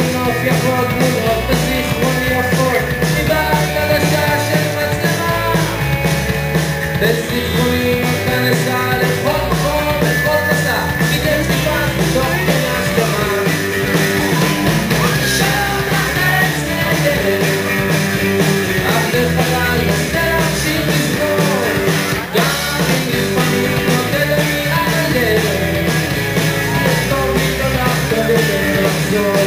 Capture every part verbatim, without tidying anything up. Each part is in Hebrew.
נוף יפות מולרות בזיכרון יפות מבעל חדשה של מצלמה בזיכרונים כנסה לכל מקום לכל מסע מדי סיפן בתוך פינה סתמה שלום לחלץ נהדרת אף לחלל נושא להמשיך לזכור גם אם לפעמים נותן לי על דרך לזכור לי לא לחתור ולחזור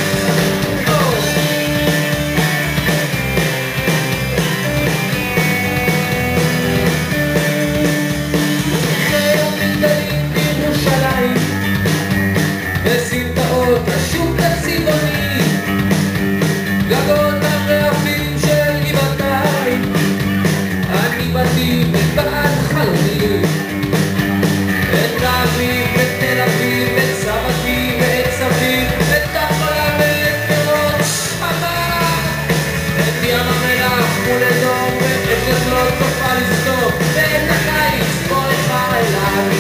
וסמטאות השוק הצבעוני גגות הרעפים של גבעתיים אני באתי מבעד חלומי את אביב בתל אביב את סבתי ואת סבי את כחולה ואת פירות שמה את ים המלח מול אדום ואת גזלות תופה לסתום ואת הקיץ בוא לך אליי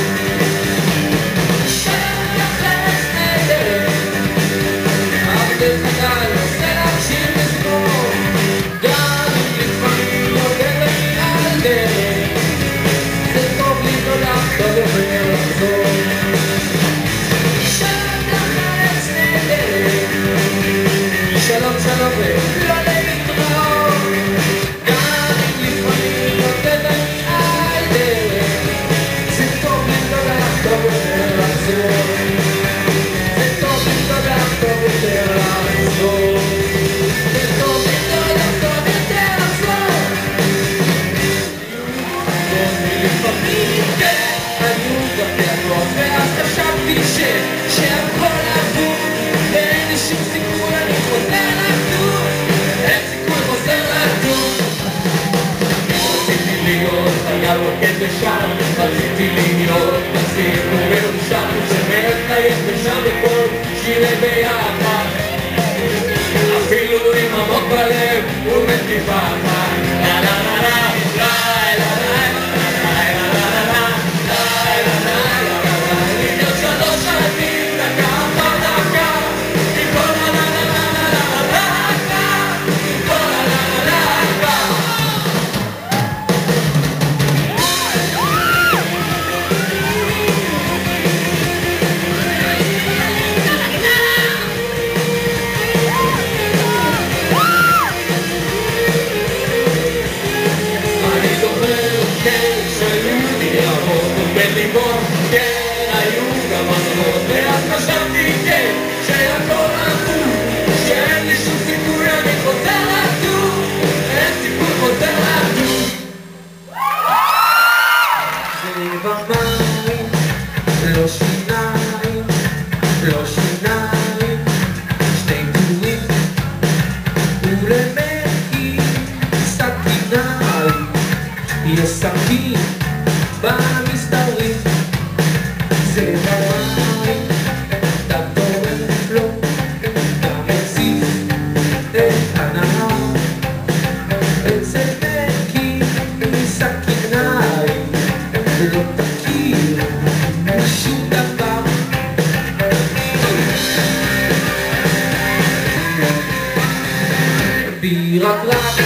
דרך הגל עושה להמשיך לזכור גם אם לפעמים נותן לי על דרך זה טוב לי לא לחתור ולחזור שלום לחלץ נהדרת שלום שלום ולא להתראות גם אם לפעמים נותן לי על דרך זה טוב לי לא לחתור ולחזור זה טוב לי לא לחתור ולחזור ואז חשבתי שהכל עבור ואין לי שום סיכוי אני חוזר לדור אין סיכוי חוזר לדור רציתי להיות חייל רוקד ושם רציתי להיות מצליח ומאושר שמח חיים ושם בכל שירי ביחד אפילו עם עמוק בלב ומטיפה אחת לה לה לה לה לה לה לה כן, היו גם עזרות ואז חשבתי כן שהכל עבור שאין לי שום סיכוי אני חוזר לדור אין סיכוי חוזר לדור זה במים, לא שיניים, לא שיניים שני טורים ולמקים סכיניים יש סכין במסתרים זה במים, אתה טורף לו, אתה מציף את הנהר אצל מקים מסכיניים ולא תכיר שום דבר בירקרק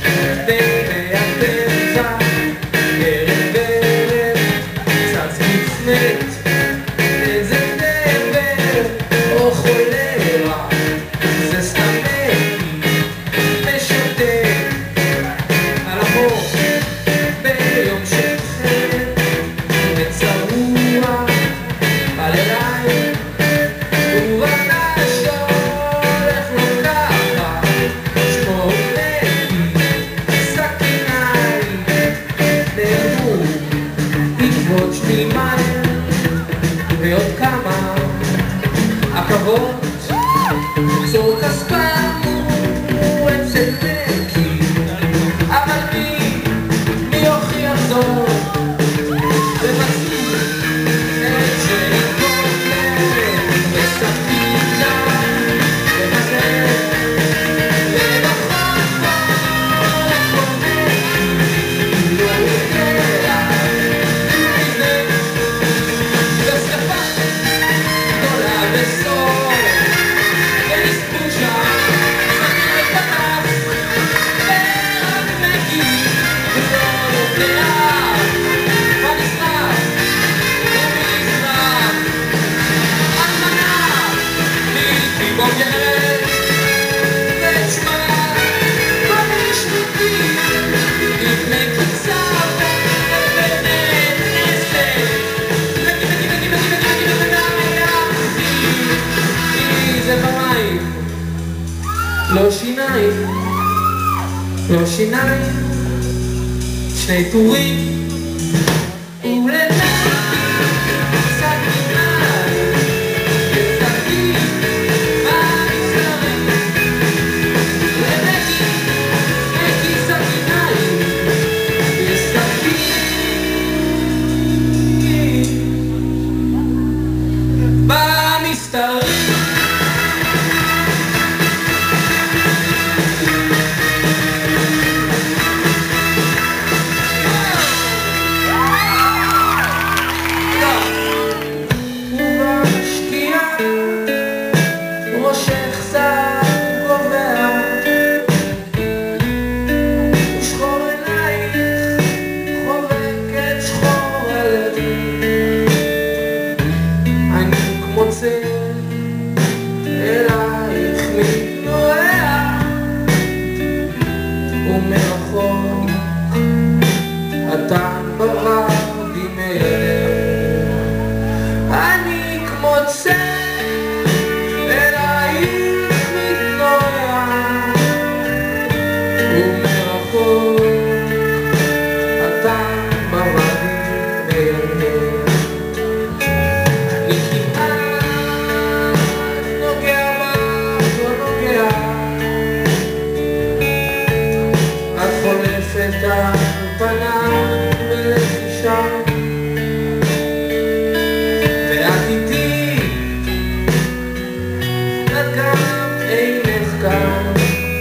ומהפרצה ערב ערב צץ מפנט איזה דבר או חולרה זה סתם מקים משוטט על החוף ביום של חן וצרוע על אליי ובנה שהולך לו ככה שמו מקים לא שיניים, לא שיניים, שני טורים ולניים סכיניים, יצאתי מהמסתרים למקי, מקי סכיניים, יצאתי במסתרים. אלייך מתנועע ומרחוק אתה ברק בי מעיניה. אני כמו צל אלייך מתנועע ומרחוק אתה ברק בי מעיניה. חולפת על פניי בלחישה ואת איתי, את גם אינך כאן,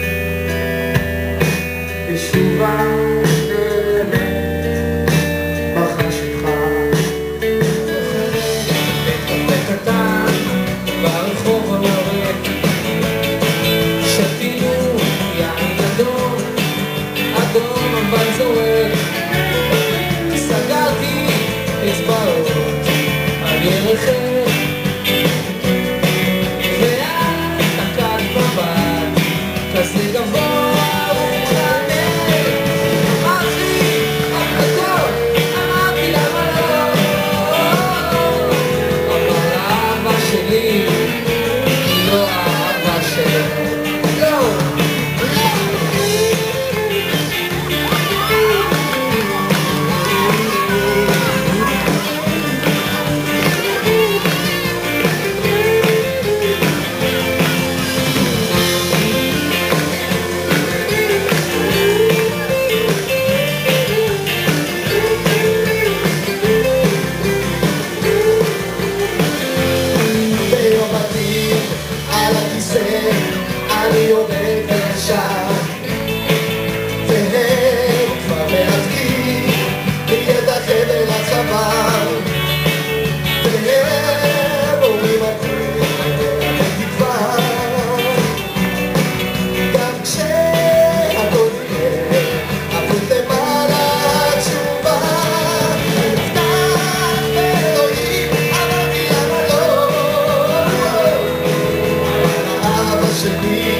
ושובה נעלמת בחשיכה. בית קטן ברחוב הלוריק שתינו יין אדום אדום אבל זורק, סגרתי אצבעות על ירכך ואת תקעת מבט כזה גבוה ומחנך. אמרתי את הכל, אמרתי למה לא, אבל האהבה שלי היא לא האהבה שלו. לא אני עומד ונשאר והם כבר מעתקים ליד החדר הצוואר והם אומרים הכל בתקווה גם כשהכל יהיה עבוד למעלה תשובה. נפתח באלוהים אמרתי למה לא, אבל האבא שלי